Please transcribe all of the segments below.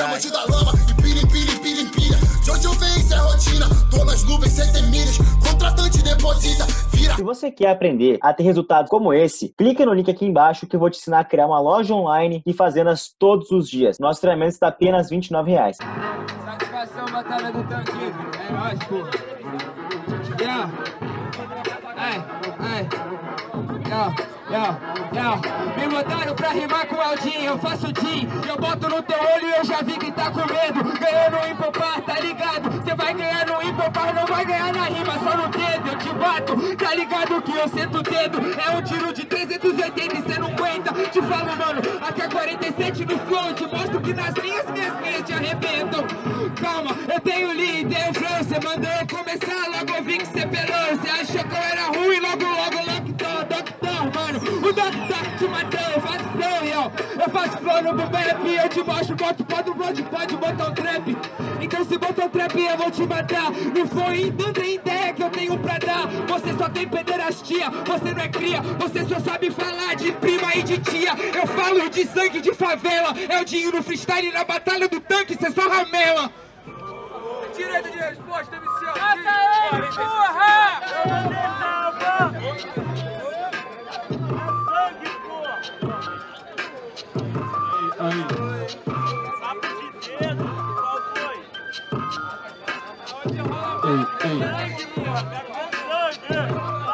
diamante da lama, empilha, empilha, empilha, empilha. De onde eu venho, isso é rotina. Tô nas nuvens, sem ter milhas. Contratante deposita, vira. Se você quer aprender a ter resultados como esse, clica no link aqui embaixo que eu vou te ensinar a criar uma loja online e fazê-las todos os dias. Nosso treinamento está apenas R$ 29,00. Satisfação, batalha do tanque. É nóis, porra. Yeah. Me botaram pra rimar com o Aldinho, eu faço Jim. Eu boto no teu olho e eu já vi que tá com medo. Ganhou no impopar, tá ligado? Cê vai ganhar no impopar, não vai ganhar na rima, só no dedo. Eu te bato, tá ligado que eu sento o dedo. É um tiro de 380 e cê não aguenta. Te falo, mano, aqui é 47 no flow. Eu te mostro que nas minhas te arrebentam. Calma, eu tenho lead, tenho flow. Cê mandou eu começar, logo eu vi que cê pelou. Cê achou que eu era ruim, logo lockdown, mano. O Doctor te matou, eu faço flow, yo. Eu faço flow no boom bap, eu te mostro, pode botar um trap. Então se botar um trap eu vou te matar. Não foi então tem ideia que eu tenho pra dar. Você só tem pederastia, você não é cria. Você só sabe falar de prima e de tia. Eu falo de sangue de favela. É o dinheiro no freestyle na batalha do tanque, cê só ramela. Direito de resposta, MC. Porra! Sapo de dedo, qual foi? Onde rola sangue, porra, pega o sangue.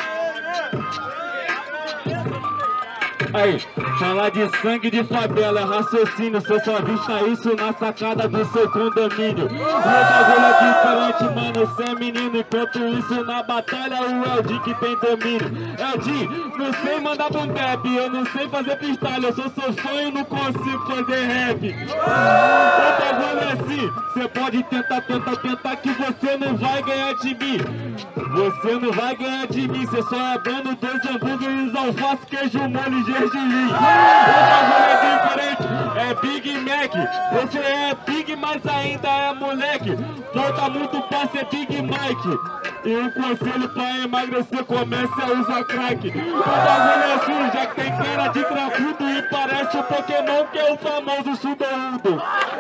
Aí, falar de sangue de favela é raciocínio. Cê só vista isso na sacada do seu condomínio. Meu bagulho é diferente, mano, cê é menino. Enquanto isso na batalha o Eldin que tem domínio. Eldin, não sei mandar boom bap, eu não sei fazer freestyle. Eu sou seu sonho, não consigo fazer rap. O bagulho é assim, cê pode tentar que você não vai ganhar de mim. Você não vai ganhar de mim, cê só é dono dos hambúrgueres, alface, queijo, molho e gergelim. O bagulho é diferente, é Big Mac. Você é Big, mas ainda é moleque. Falta muito pra ser Big Mike. E um conselho pra emagrecer, comece a usar crack. O bagulho é assim, já que tem cara de cracudo e parece o Pokémon que é o famoso Sudoundo.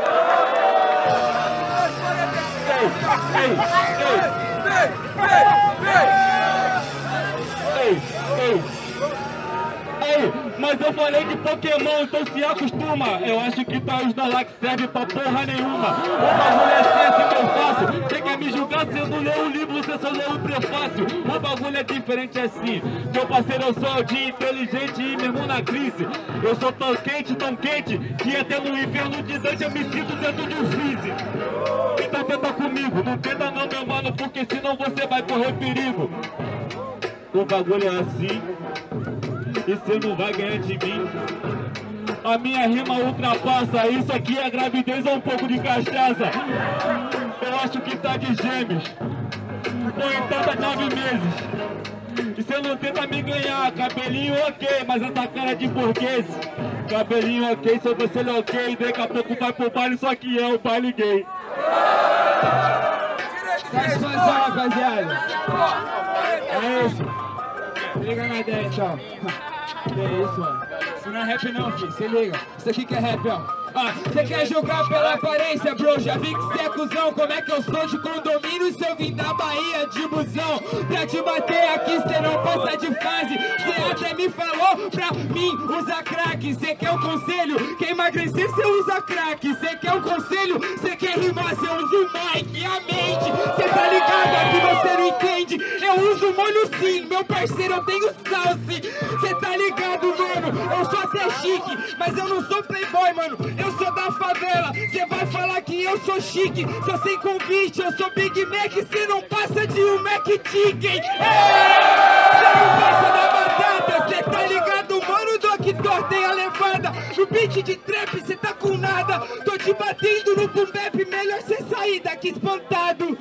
Ei, mas eu falei de Pokémon, então se acostuma. Eu acho que tá os da lá que serve pra porra nenhuma. O bagulho é assim que eu faço. Você quer me julgar se eu não ler o livro, você só lê o prefácio. O bagulho é diferente assim. Meu parceiro, eu sou de inteligente e mesmo na crise. Eu sou tão quente, que até no inferno de Dante eu me sinto dentro de um freeze. Então tenta comigo, não tenta não, meu mano, porque senão você vai correr perigo. O bagulho é assim, e cê não vai ganhar de mim. A minha rima ultrapassa, isso aqui é gravidez ou um pouco de cachaça. Eu acho que tá de gêmeos, ou então tá de 9 meses. E cê não tenta me ganhar, cabelinho ok, mas essa cara é de burguês. Cabelinho ok, sobrancelha ok, daqui a pouco vai pro baile, só que é o baile gay. Satisfação, rapaziada. É isso. Se liga na ideia, então. Que é isso, mano. Isso não é rap não, filho. Se liga. Isso aqui que é rap, ó. Cê quer julgar pela aparência, bro? Já vi que cê é cuzão. Como é que eu sou de condomínio se eu vim da Bahia de busão? Pra te bater aqui cê não passa de fase. Cê até me falou pra mim usar crack. Cê quer um conselho? Quer emagrecer, cê usa crack. Cê quer um conselho? Cê quer rimar, cê usa o mic, a mente. Cê tá ligado? Aqui você não entende. Eu uso molho sim, meu parceiro, eu tenho salse. Cê tá ligado, mano? Eu sou até chique, mas eu não sou playboy, mano. Eu sou da favela, cê vai falar que eu sou chique. Só sem convite, eu sou Big Mac. Cê não passa de um Mac Chicken. Cê não passa da batata, cê tá ligado, mano? Doctor tem a levada. No beat de trap cê tá com nada. Tô te batendo no boom bap, melhor cê sair daqui espantado.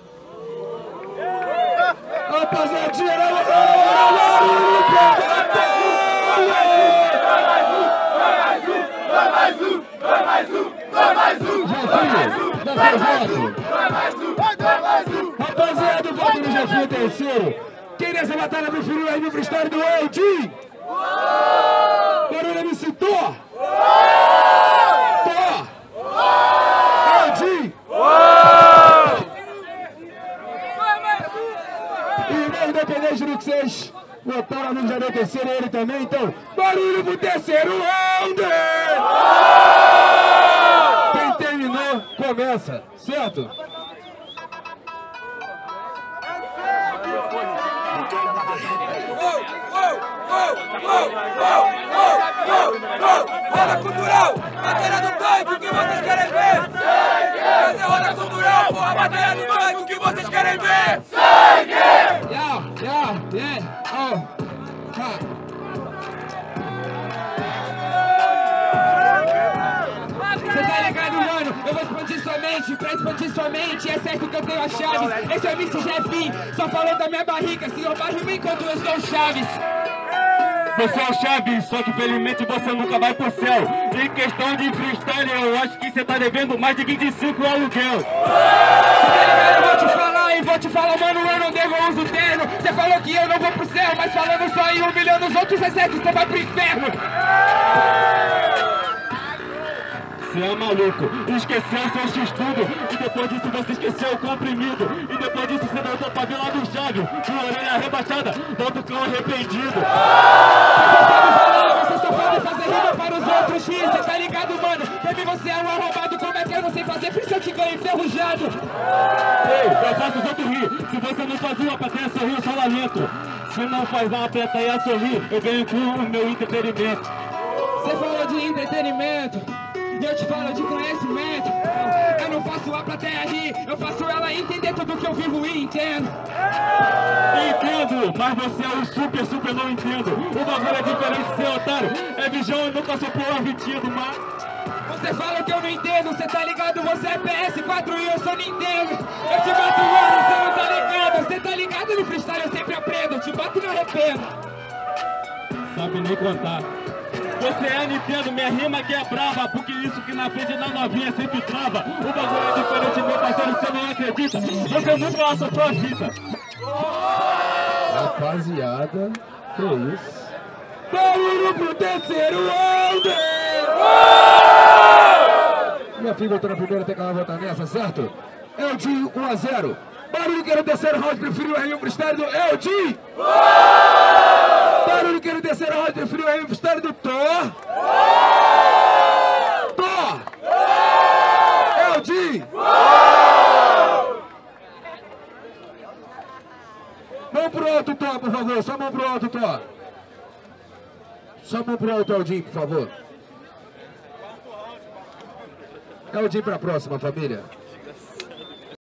Rapaziada, rapaziada, o voto do Jefinho terceiro. Quem nessa batalha preferiu aí no freestyle do Eldin? Barulho me citou? enlouquecer ele também, então barulho pro terceiro round! Quem terminou, começa, certo? Roda cultural, batalha do tanque, o que vocês querem ver? Sangue! Roda cultural, porra, batalha do tanque, o que vocês querem ver? Sangue! Yeah, oh, ha. Cê tá ligado, mano? Eu vou expandir sua mente, pra expandir sua mente é certo que eu tenho as chaves. Esse é o MC Jefinho, só falou da minha barriga, se eu barrimo enquanto eu estou Chaves. Você é o Chaves, só que felizmente você nunca vai pro céu. Em questão de freestyle, eu acho que você tá devendo mais de 25 aluguel. Eu vou te falar, mano, eu não devo, eu uso terno. Você falou que eu não vou pro céu, mas falando só em humilhando os outros, é certo, você vai pro inferno. Você é maluco, esqueceu seus estudos. E depois disso você esqueceu o comprimido. E depois disso você voltou pra Vila do Chaves, com a orelha rebaixada, volta o cão arrependido. Você só pode fazer rima para os outros, X, cê tá ligado, mano? Pra mim você é um arrombado, como é que eu não sei fazer? Por isso eu te ganho enferrujado. Ei, eu faço os outros rir. Se você não faz uma plateia sorrir, eu só lamento. Se não faz uma plateia sorrir, eu venho com o meu entretenimento. Você falou de entretenimento, e eu te falo de conhecimento. Eu não faço a plateia rir, eu faço ela entender tudo que eu vivo e entendo. Entendo, mas você é um super não entendo. O bagulho é diferente, seu otário. É vigião e nunca soprou arretido, mas... Você fala que eu não entendo, cê tá ligado? Você é PS4 e eu sou Nintendo. Eu te bato, mano, cê não tá ligado. Cê tá ligado no freestyle, eu sempre aprendo. Eu te bato e não arrependo. Sabe nem contar. Você é Nintendo, minha rima que é brava. Porque isso que na frente da novinha sempre trava. O bagulho é diferente, meu parceiro, você não acredita. Você nunca assoprou a fita. Rapaziada, que isso? Barulho pro terceiro round! Minha filha voltou na primeira, tem que ela voltar nessa, certo? Eldin 1-0. Barulho que era o terceiro round, preferiu o R1 freestyle do Eldin! Barulho que era o terceiro round, preferiu o R1 freestyle do Thor! Thor! Eldin! Mão pro alto, Thor, por favor. Só mão pro alto, Thor. Só mão pro alto, Eldin, por favor. Eldin pra próxima, família.